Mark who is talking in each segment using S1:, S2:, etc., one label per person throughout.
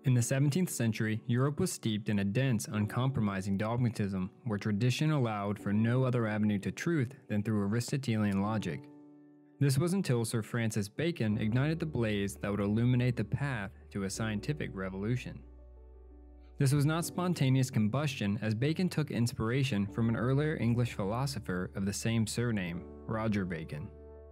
S1: In the 17th century, Europe was steeped in a dense, uncompromising dogmatism where tradition allowed for no other avenue to truth than through Aristotelian logic. This was until Sir Francis Bacon ignited the blaze that would illuminate the path to a scientific revolution. This was not spontaneous combustion, as Bacon took inspiration from an earlier English philosopher of the same surname, Roger Bacon.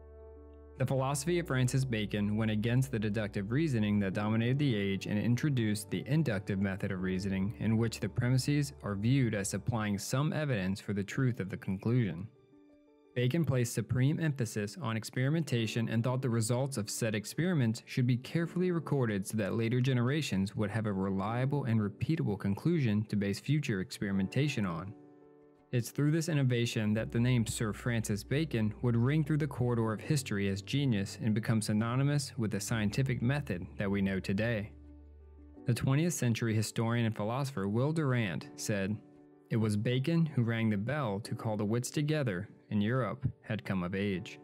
S1: The philosophy of Francis Bacon went against the deductive reasoning that dominated the age and introduced the inductive method of reasoning, in which the premises are viewed as supplying some evidence for the truth of the conclusion. Bacon placed supreme emphasis on experimentation and thought the results of said experiments should be carefully recorded so that later generations would have a reliable and repeatable conclusion to base future experimentation on. It's through this innovation that the name Sir Francis Bacon would ring through the corridor of history as genius and become synonymous with the scientific method that we know today. The 20th century historian and philosopher Will Durant said, "It was Bacon who rang the bell to call the wits together, and Europe had come of age."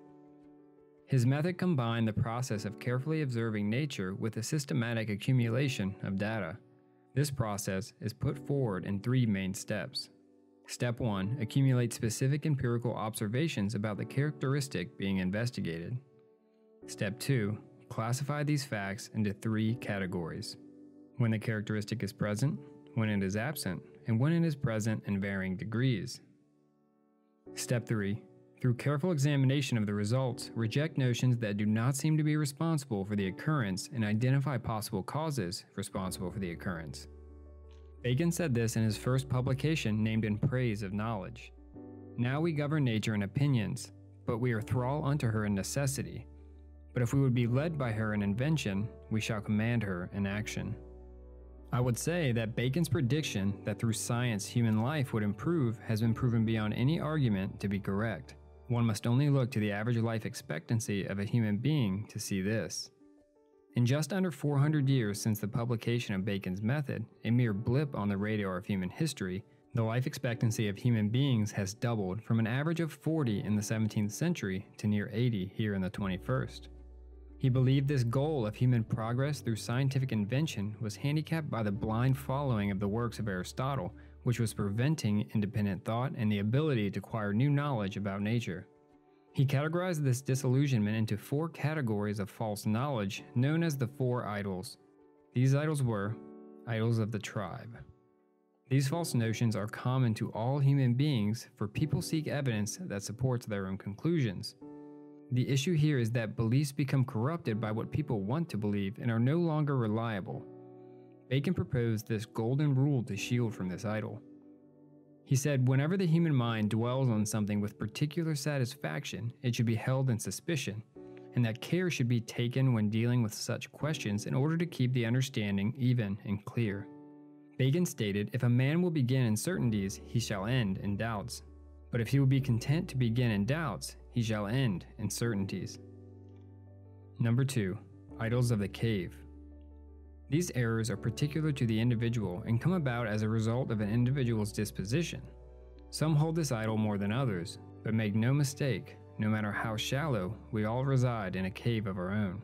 S1: His method combined the process of carefully observing nature with a systematic accumulation of data. This process is put forward in 3 main steps. Step 1. Accumulate specific empirical observations about the characteristic being investigated. Step 2. Classify these facts into 3 categories: when the characteristic is present, when it is absent, and when it is present in varying degrees. Step 3. Through careful examination of the results, reject notions that do not seem to be responsible for the occurrence and identify possible causes responsible for the occurrence. Bacon said this in his first publication named In Praise of Knowledge. "Now we govern nature in opinions, but we are thrall unto her in necessity. But if we would be led by her in invention, we shall command her in action." I would say that Bacon's prediction that through science human life would improve has been proven beyond any argument to be correct. One must only look to the average life expectancy of a human being to see this. In just under 400 years since the publication of Bacon's method, a mere blip on the radar of human history, the life expectancy of human beings has doubled from an average of 40 in the 17th century to near 80 here in the 21st. He believed this goal of human progress through scientific invention was handicapped by the blind following of the works of Aristotle, which was preventing independent thought and the ability to acquire new knowledge about nature. He categorized this disillusionment into 4 categories of false knowledge known as the 4 idols. These idols were idols of the tribe. These false notions are common to all human beings, for people seek evidence that supports their own conclusions. The issue here is that beliefs become corrupted by what people want to believe and are no longer reliable. Bacon proposed this golden rule to shield from this idol. He said, whenever the human mind dwells on something with particular satisfaction, it should be held in suspicion, and that care should be taken when dealing with such questions in order to keep the understanding even and clear. Bacon stated, if a man will begin in certainties, he shall end in doubts. But if he will be content to begin in doubts, he shall end in certainties. Number 2. Idols of the cave. These errors are particular to the individual and come about as a result of an individual's disposition. Some hold this idol more than others, but make no mistake, no matter how shallow, we all reside in a cave of our own.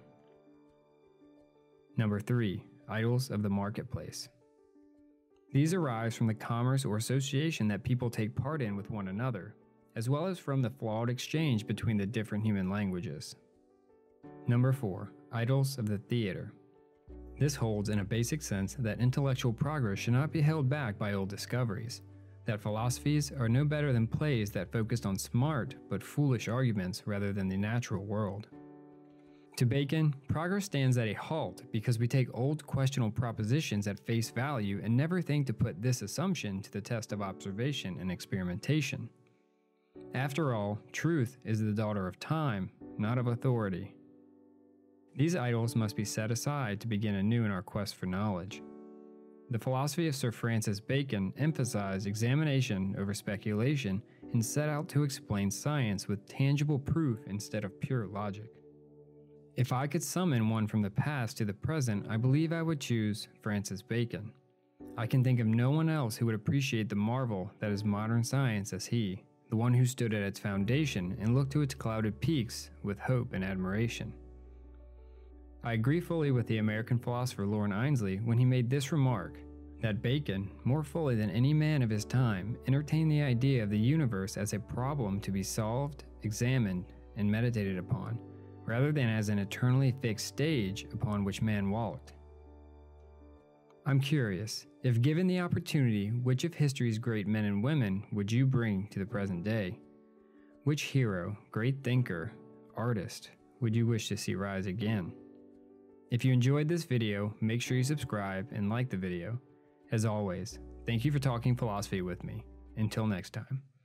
S1: Number 3. Idols of the marketplace. These arise from the commerce or association that people take part in with one another, as well as from the flawed exchange between the different human languages. Number 4. Idols of the theater. This holds in a basic sense that intellectual progress should not be held back by old discoveries, that philosophies are no better than plays that focused on smart but foolish arguments rather than the natural world. To Bacon, progress stands at a halt because we take old questionable propositions at face value and never think to put this assumption to the test of observation and experimentation. After all, truth is the daughter of time, not of authority. These idols must be set aside to begin anew in our quest for knowledge. The philosophy of Sir Francis Bacon emphasized examination over speculation and set out to explain science with tangible proof instead of pure logic. If I could summon one from the past to the present, I believe I would choose Francis Bacon. I can think of no one else who would appreciate the marvel that is modern science as he, the one who stood at its foundation and looked to its clouded peaks with hope and admiration. I agree fully with the American philosopher Lawrence Ainsley when he made this remark, that Bacon, more fully than any man of his time, entertained the idea of the universe as a problem to be solved, examined, and meditated upon, rather than as an eternally fixed stage upon which man walked. I'm curious, if given the opportunity, which of history's great men and women would you bring to the present day? Which hero, great thinker, artist would you wish to see rise again? If you enjoyed this video, make sure you subscribe and like the video. As always, thank you for talking philosophy with me. Until next time.